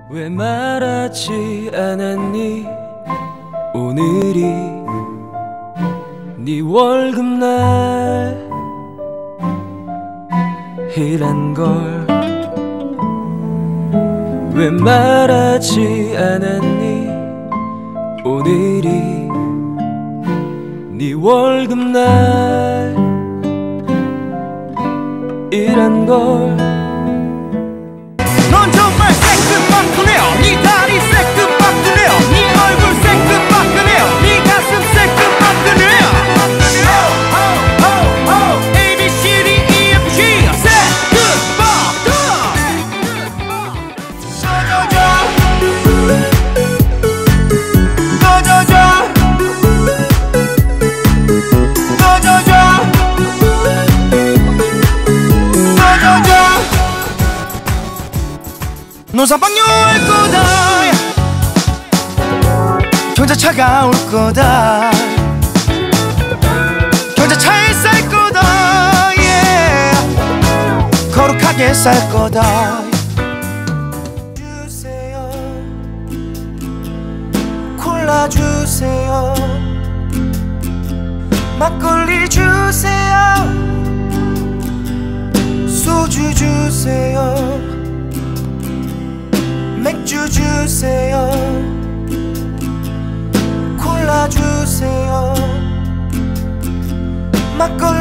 왜 말하지 않았니? 오늘이 네 월급날이란 걸 왜 말하지 않았니? 오늘이 네 월급날이란 걸 넌 정말 새끝만큼해요. 네 다리 새끝만큼해요. 네 얼굴 새끝만큼해요. 네 가슴 새끝만큼해요. A, B, C, D, E, F, G 새끝만큼. 논산방뇨 올 거다. 경자차가 올 거다. 경자차에 쌀 거다. yeah. 거룩하게 쌀 거다. 주세요. 콜라 주세요. 막걸리 주세요. 소주 주세요. 맥주 주세요. 콜라 주세요. 막걸리